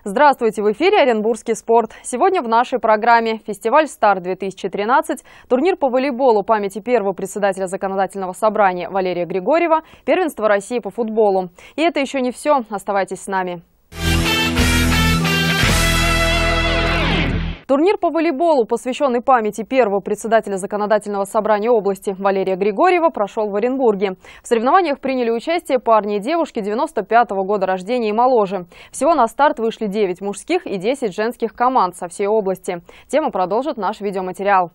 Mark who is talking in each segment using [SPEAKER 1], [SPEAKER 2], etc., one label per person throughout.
[SPEAKER 1] Здравствуйте, в эфире Оренбургский спорт. Сегодня в нашей программе фестиваль «Старт-2013», турнир по волейболу памяти первого председателя законодательного собрания Валерия Григорьева, первенство России по футболу. И это еще не все. Оставайтесь с нами. Турнир по волейболу, посвященный памяти первого председателя законодательного собрания области Валерия Григорьева, прошел в Оренбурге. В соревнованиях приняли участие парни и девушки 95-го года рождения и моложе. Всего на старт вышли 9 мужских и 10 женских команд со всей области. Тему продолжит наш видеоматериал.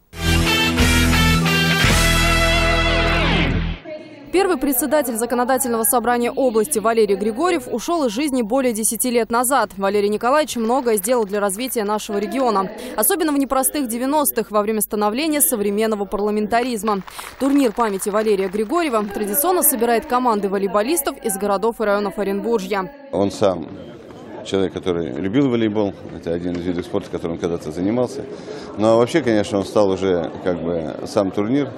[SPEAKER 1] Первый председатель законодательного собрания области Валерий Григорьев ушел из жизни более 10 лет назад. Валерий Николаевич многое сделал для развития нашего региона. Особенно в непростых 90-х, во время становления современного парламентаризма. Турнир памяти Валерия Григорьева традиционно собирает команды волейболистов из городов и районов Оренбуржья.
[SPEAKER 2] Он сам человек, который любил волейбол. Это один из видов спорта, которым он когда-то занимался. Но вообще, конечно, он стал уже сам турнир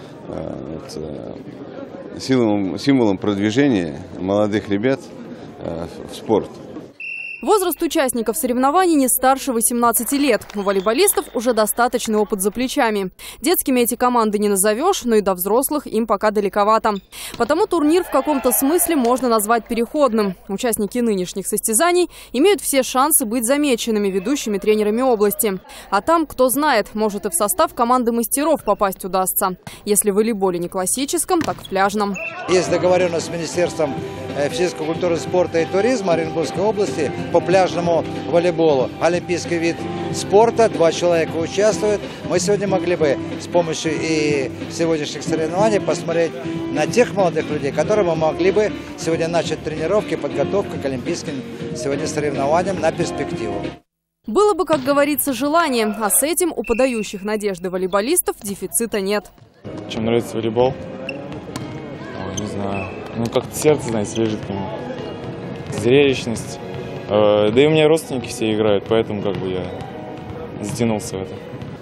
[SPEAKER 2] символом продвижения молодых ребят в спорт.
[SPEAKER 1] Возраст участников соревнований не старше 18 лет. У волейболистов уже достаточный опыт за плечами. Детскими эти команды не назовешь, но и до взрослых им пока далековато. Потому турнир в каком-то смысле можно назвать переходным. Участники нынешних состязаний имеют все шансы быть замеченными ведущими тренерами области. А там, кто знает, может и в состав команды мастеров попасть удастся. Если в волейболе не классическом, так в пляжном.
[SPEAKER 3] Есть договоренность с Министерством физической культуры, спорта и туризма Оренбургской области по пляжному волейболу. Олимпийский вид спорта, 2 человека участвуют. Мы сегодня могли бы с помощью и сегодняшних соревнований посмотреть на тех молодых людей, которые мы могли бы сегодня начать тренировки, подготовку к олимпийским сегодня соревнованиям на перспективу.
[SPEAKER 1] Было бы, как говорится, желание, а с этим у подающих надежды волейболистов дефицита нет.
[SPEAKER 4] Чем нравится волейбол? Не знаю. Как-то сердце, знаете, лежит к нему. Зрелищность. Да и у меня родственники все играют, поэтому я затянулся в это.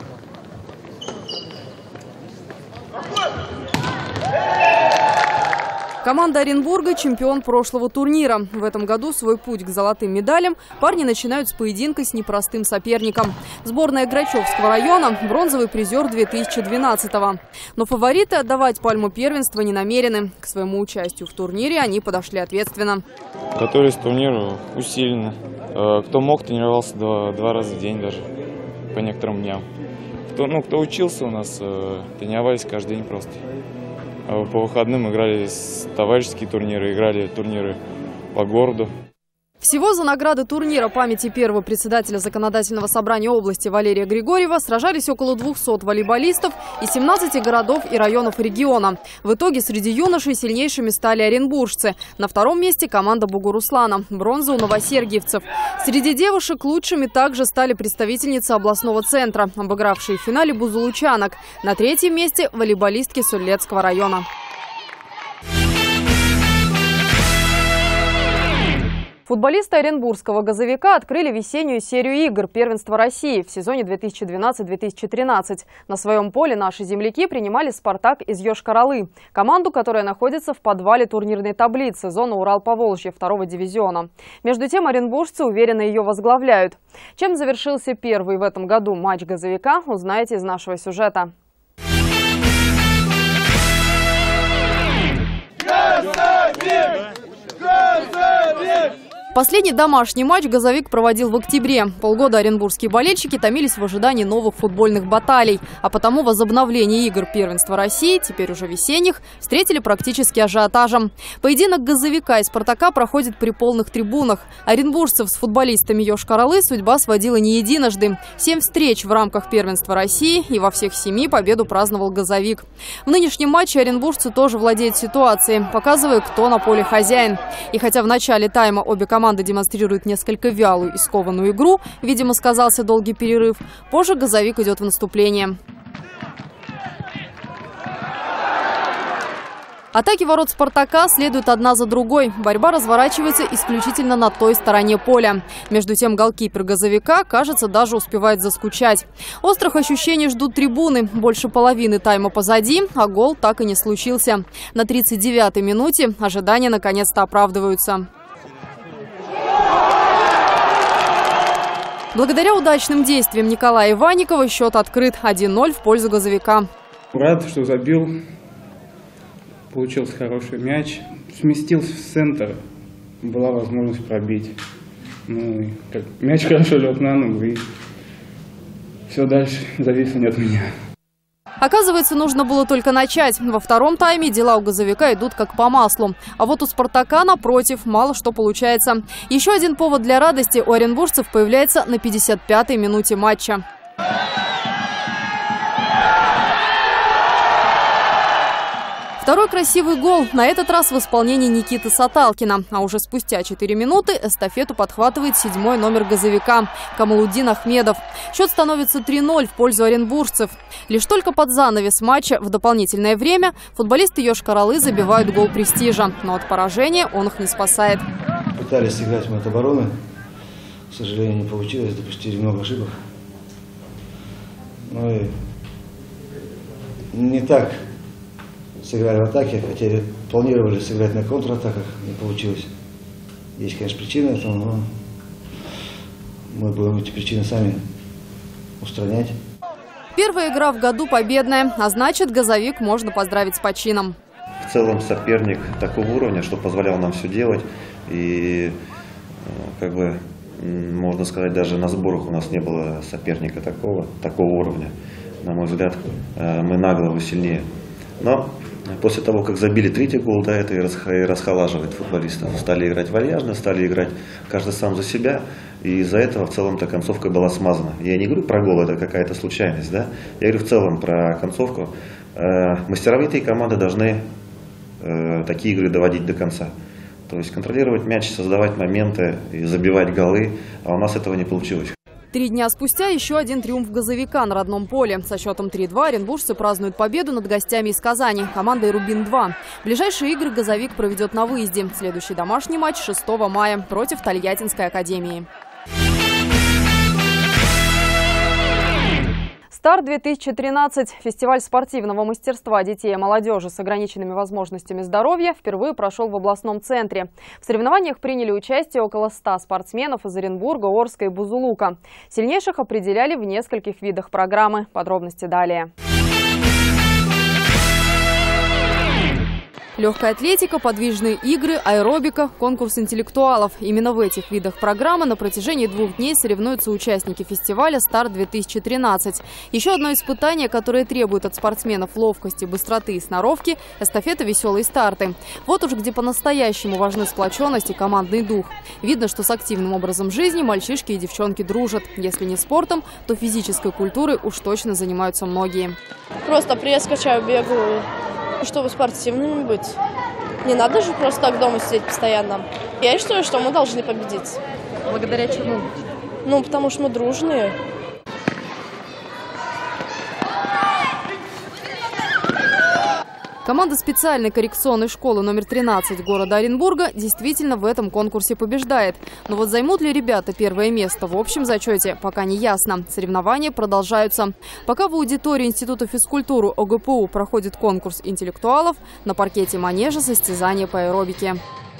[SPEAKER 1] Команда Оренбурга – чемпион прошлого турнира. В этом году свой путь к золотым медалям парни начинают с поединка с непростым соперником. Сборная Грачевского района – бронзовый призер 2012-го. Но фавориты отдавать пальму первенства не намерены. К своему участию в турнире они подошли ответственно.
[SPEAKER 4] Готовились к турниру усиленно. Кто мог, тренировался 2 раза в день даже, по некоторым дням. Кто учился у нас, тренировались каждый день просто. По выходным играли товарищеские турниры, играли турниры по городу.
[SPEAKER 1] Всего за награды турнира памяти первого председателя законодательного собрания области Валерия Григорьева сражались около 200 волейболистов из 17 городов и районов региона. В итоге среди юношей сильнейшими стали оренбуржцы. На втором месте команда Бугуруслана. Бронза у новосергиевцев. Среди девушек лучшими также стали представительницы областного центра, обыгравшие в финале бузулучанок. На третьем месте волейболистки Суллецкого района. Футболисты оренбургского «Газовика» открыли весеннюю серию игр первенства России в сезоне 2012-2013. На своем поле наши земляки принимали «Спартак» из Йошкар-Олы, команду, которая находится в подвале турнирной таблицы зоны Урал-Поволжье 2-го дивизиона. Между тем, оренбуржцы уверенно ее возглавляют. Чем завершился первый в этом году матч «Газовика», узнаете из нашего сюжета. Последний домашний матч «Газовик» проводил в октябре. Полгода оренбургские болельщики томились в ожидании новых футбольных баталий. А потому возобновление игр первенства России, теперь уже весенних, встретили практически ажиотажем. Поединок «Газовика» и «Спартака» проходит при полных трибунах. Оренбуржцев с футболистами Йошкар-Олы судьба сводила не единожды. 7 встреч в рамках первенства России, и во всех 7 победу праздновал «Газовик». В нынешнем матче оренбуржцы тоже владеют ситуацией, показывая, кто на поле хозяин. И хотя в начале тайма обе команды демонстрирует несколько вялую и скованную игру, видимо, сказался долгий перерыв, позже «Газовик» идет в наступление. Атаки ворот «Спартака» следуют одна за другой. Борьба разворачивается исключительно на той стороне поля. Между тем голкипер «Газовика», кажется, даже успевает заскучать. Острых ощущений ждут трибуны. Больше половины тайма позади, а гол так и не случился. На 39-й минуте ожидания наконец-то оправдываются. Благодаря удачным действиям Николая Иванникова счет открыт 1-0 в пользу «Газовика».
[SPEAKER 5] Рад, что забил. Получился хороший мяч. Сместился в центр. Была возможность пробить. Ну, мяч хорошо лег на ногу, и все дальше зависело не от меня.
[SPEAKER 1] Оказывается, нужно было только начать. Во втором тайме дела у «Газовика» идут как по маслу. А вот у «Спартака», напротив, мало что получается. Еще один повод для радости у оренбуржцев появляется на 55-й минуте матча. Второй красивый гол, на этот раз в исполнении Никиты Саталкина. А уже спустя 4 минуты эстафету подхватывает 7-й номер «Газовика» Камалудин Ахмедов. Счет становится 3-0 в пользу оренбуржцев. Лишь только под занавес матча в дополнительное время футболисты Йошкар-Олы забивают гол престижа. Но от поражения он их не спасает.
[SPEAKER 6] Пытались сыграть в обороны. К сожалению, не получилось. Допустили много ошибок. Ну и не так сыграли в атаке, хотя планировали сыграть на контратаках, не получилось. Есть, конечно, причины этому, но мы будем эти причины сами устранять.
[SPEAKER 1] Первая игра в году победная, а значит, «Газовик» можно поздравить с почином.
[SPEAKER 7] В целом соперник такого уровня, что позволял нам все делать. И, как бы, можно сказать, даже на сборах у нас не было соперника такого уровня. На мой взгляд, мы на голову сильнее. Но после того, как забили третий гол, да, это и расхолаживает футболистов. Стали играть вальяжно, стали играть каждый сам за себя. И из-за этого в целом-то концовка была смазана. Я не говорю про гол, это какая-то случайность, да? Я говорю в целом про концовку. Мастеровитые команды должны такие игры доводить до конца. То есть контролировать мяч, создавать моменты и забивать голы. А у нас этого не получилось.
[SPEAKER 1] 3 дня спустя еще один триумф «Газовика» на родном поле. Со счетом 3-2 оренбуржцы празднуют победу над гостями из Казани, командой «Рубин-2». Ближайшие игры «Газовик» проведет на выезде. Следующий домашний матч 6 мая против Тольяттинской академии. «Старт-2013» – фестиваль спортивного мастерства детей и молодежи с ограниченными возможностями здоровья впервые прошел в областном центре. В соревнованиях приняли участие около 100 спортсменов из Оренбурга, Орска и Бузулука. Сильнейших определяли в нескольких видах программы. Подробности далее. Легкая атлетика, подвижные игры, аэробика, конкурс интеллектуалов. Именно в этих видах программы на протяжении 2 дней соревнуются участники фестиваля «Старт-2013». Еще одно испытание, которое требует от спортсменов ловкости, быстроты и сноровки – эстафета «Веселые старты». Вот уж где по-настоящему важны сплоченность и командный дух. Видно, что с активным образом жизни мальчишки и девчонки дружат. Если не спортом, то физической культурой уж точно занимаются многие.
[SPEAKER 8] Просто пресс качаю, бегаю. Чтобы спортивными быть. Не надо же просто так дома сидеть постоянно. Я считаю, что мы должны победить.
[SPEAKER 1] Благодаря чему?
[SPEAKER 8] Ну, потому что мы дружные.
[SPEAKER 1] Команда специальной коррекционной школы номер 13 города Оренбурга действительно в этом конкурсе побеждает. Но вот займут ли ребята первое место в общем зачете, пока не ясно. Соревнования продолжаются. Пока в аудитории Института физкультуры ОГПУ проходит конкурс интеллектуалов, на паркете манежа состязания по аэробике.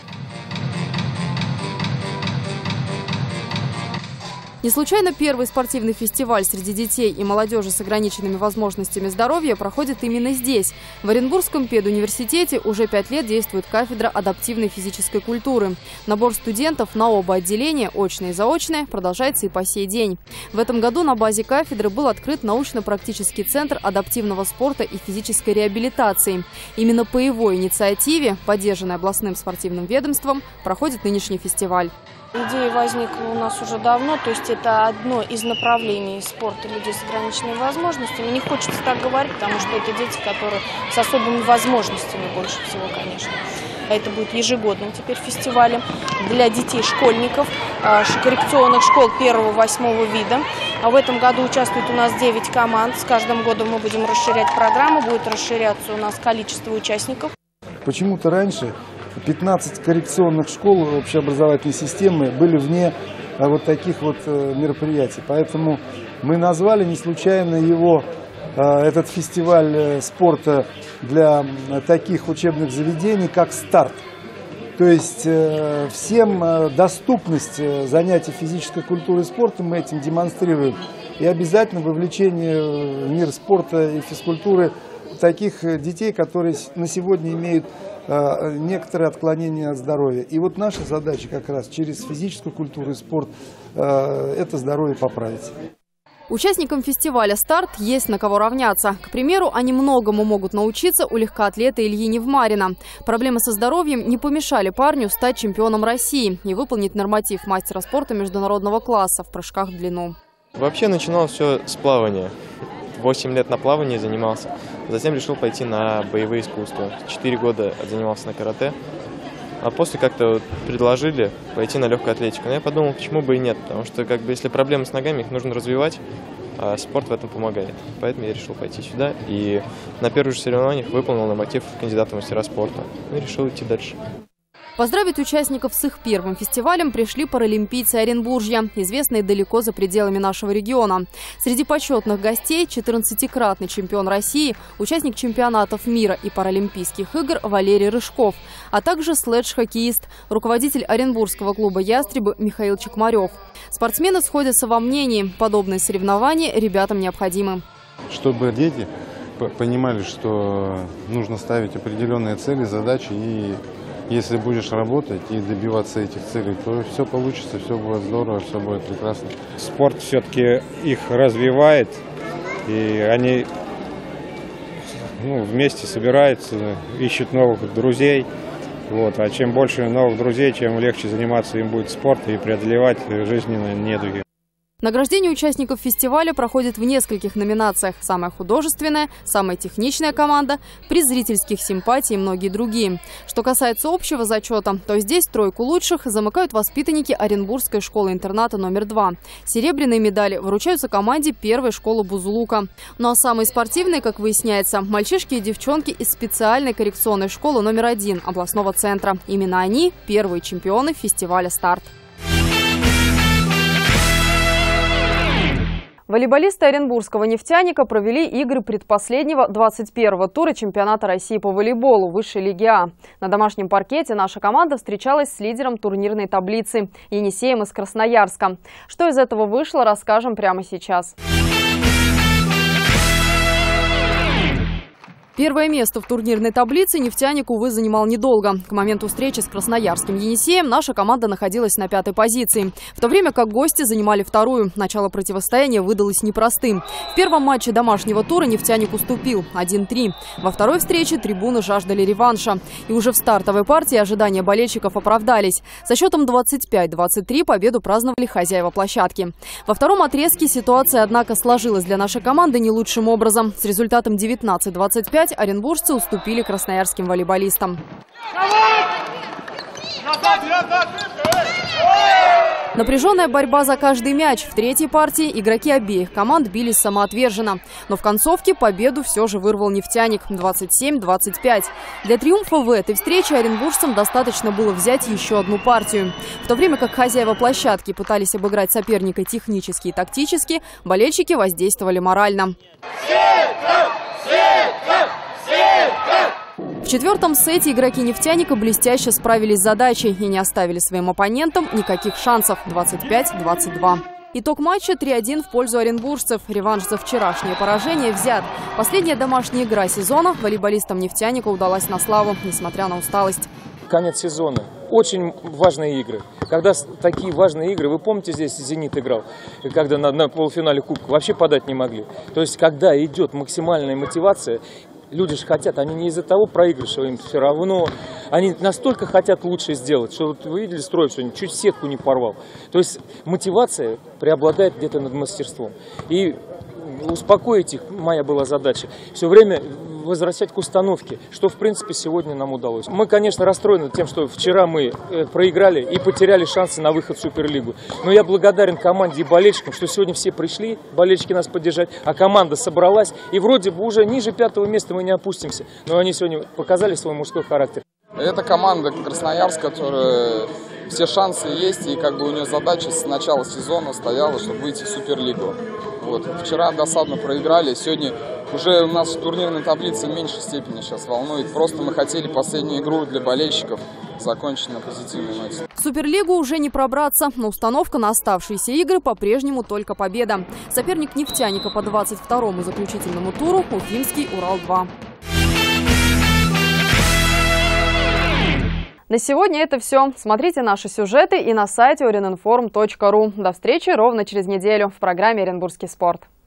[SPEAKER 1] Не случайно первый спортивный фестиваль среди детей и молодежи с ограниченными возможностями здоровья проходит именно здесь. В Оренбургском педуниверситете уже 5 лет действует кафедра адаптивной физической культуры. Набор студентов на оба отделения, очное и заочное, продолжается и по сей день. В этом году на базе кафедры был открыт научно-практический центр адаптивного спорта и физической реабилитации. Именно по его инициативе, поддержанной областным спортивным ведомством, проходит нынешний фестиваль.
[SPEAKER 8] Идея возникла у нас уже давно, то есть это одно из направлений спорта людей с ограниченными возможностями. Не хочется так говорить, потому что это дети, которые с особыми возможностями больше всего, конечно. Это будет ежегодным теперь фестивалем для детей-школьников, коррекционных школ 1-8 вида. А в этом году участвует у нас 9 команд. С каждым годом мы будем расширять программу, будет расширяться у нас количество участников.
[SPEAKER 9] Почему-то раньше 15 коррекционных школ общеобразовательной системы были вне вот таких вот мероприятий. Поэтому мы назвали не случайно его, этот фестиваль спорта для таких учебных заведений, как «Старт». То есть всем доступность занятий физической культурой и спортом мы этим демонстрируем. И обязательно вовлечение в мир спорта и физкультуры таких детей, которые на сегодня имеют некоторые отклонения от здоровья. И вот наша задача как раз через физическую культуру и спорт это здоровье поправить.
[SPEAKER 1] Участникам фестиваля «Старт» есть на кого равняться. К примеру, они многому могут научиться у легкоатлета Ильи Невмарина. Проблемы со здоровьем не помешали парню стать чемпионом России и выполнить норматив мастера спорта международного класса в прыжках в длину.
[SPEAKER 10] Вообще начинал все с плавания. 8 лет на плавании занимался. Затем решил пойти на боевые искусства. 4 года занимался на карате. А после как-то предложили пойти на легкую атлетику. Но я подумал, почему бы и нет. Потому что если проблемы с ногами, их нужно развивать, а спорт в этом помогает. Поэтому я решил пойти сюда. И на первых же соревнованиях выполнил норматив кандидата в мастера спорта. И решил идти дальше.
[SPEAKER 1] Поздравить участников с их первым фестивалем пришли паралимпийцы Оренбуржья, известные далеко за пределами нашего региона. Среди почетных гостей 14-кратный чемпион России, участник чемпионатов мира и паралимпийских игр Валерий Рыжков, а также слэдж-хоккеист, руководитель Оренбургского клуба «Ястребы» Михаил Чекмарев. Спортсмены сходятся во мнении, подобные соревнования ребятам необходимы.
[SPEAKER 11] Чтобы дети понимали, что нужно ставить определенные цели, задачи, и если будешь работать и добиваться этих целей, то все получится, все будет здорово, все будет прекрасно.
[SPEAKER 12] Спорт все-таки их развивает, и они вместе собираются, ищут новых друзей. А чем больше новых друзей, чем легче заниматься им будет спортом и преодолевать жизненные недуги.
[SPEAKER 1] Награждение участников фестиваля проходит в нескольких номинациях. Самая художественная, самая техничная команда, приз зрительских симпатий и многие другие. Что касается общего зачета, то здесь тройку лучших замыкают воспитанники Оренбургской школы-интерната номер 2. Серебряные медали вручаются команде первой школы Бузулука. Ну а самые спортивные, как выясняется, мальчишки и девчонки из специальной коррекционной школы номер 1 областного центра. Именно они – первые чемпионы фестиваля «Старт». Волейболисты Оренбургского «Нефтяника» провели игры предпоследнего 21-го тура чемпионата России по волейболу высшей лиги А. На домашнем паркете наша команда встречалась с лидером турнирной таблицы Енисеем из Красноярска. Что из этого вышло, расскажем прямо сейчас. Первое место в турнирной таблице «Нефтяник», увы, занимал недолго. К моменту встречи с красноярским «Енисеем» наша команда находилась на 5-й позиции, в то время как гости занимали 2-ю. Начало противостояния выдалось непростым. В первом матче домашнего тура «Нефтяник» уступил 1-3. Во второй встрече трибуны жаждали реванша. И уже в стартовой партии ожидания болельщиков оправдались. Со счетом 25-23 победу праздновали хозяева площадки. Во втором отрезке ситуация, однако, сложилась для нашей команды не лучшим образом. С результатом 19-25 оренбуржцы уступили красноярским волейболистам. Напряженная борьба за каждый мяч. В третьей партии игроки обеих команд бились самоотверженно. Но в концовке победу все же вырвал «Нефтяник» 27-25. Для триумфа в этой встрече оренбуржцам достаточно было взять еще одну партию. В то время как хозяева площадки пытались обыграть соперника технически и тактически, болельщики воздействовали морально. В четвертом сете игроки «Нефтяника» блестяще справились с задачей и не оставили своим оппонентам никаких шансов. 25-22. Итог матча 3-1 в пользу оренбуржцев. Реванш за вчерашнее поражение взят. Последняя домашняя игра сезона волейболистам «Нефтяника» удалась на славу, несмотря на усталость.
[SPEAKER 13] Конец сезона. Очень важные игры. Когда такие важные игры, вы помните, здесь «Зенит» играл, когда на полуфинале Кубка вообще подать не могли. То есть, когда идет максимальная мотивация, люди же хотят, они не из-за того проигрыша, им все равно. Они настолько хотят лучше сделать, что вот вы видели строй сегодня, чуть сетку не порвал. То есть мотивация преобладает где-то над мастерством. И успокоить их моя была задача. Все время возвращать к установке, что в принципе сегодня нам удалось. Мы, конечно, расстроены тем, что вчера мы проиграли и потеряли шансы на выход в Суперлигу. Но я благодарен команде и болельщикам, что сегодня все пришли, болельщики нас поддержать, а команда собралась. И вроде бы уже ниже 5-го места мы не опустимся. Но они сегодня показали свой мужской характер.
[SPEAKER 14] Это команда Красноярск, которая все шансы есть, и как бы у нее задача с начала сезона стояла, чтобы выйти в Суперлигу. Вот. Вчера досадно проиграли, сегодня уже у нас в турнирной таблице в меньшей степени сейчас волнует. Просто мы хотели последнюю игру для болельщиков закончить на позитивной ноте.
[SPEAKER 1] В Суперлигу уже не пробраться, но установка на оставшиеся игры по-прежнему только победа. Соперник «Нефтяника» по 22-му заключительному туру – уфимский «Урал-2». На сегодня это все. Смотрите наши сюжеты и на сайте orininform.ru. До встречи ровно через неделю в программе «Оренбургский спорт».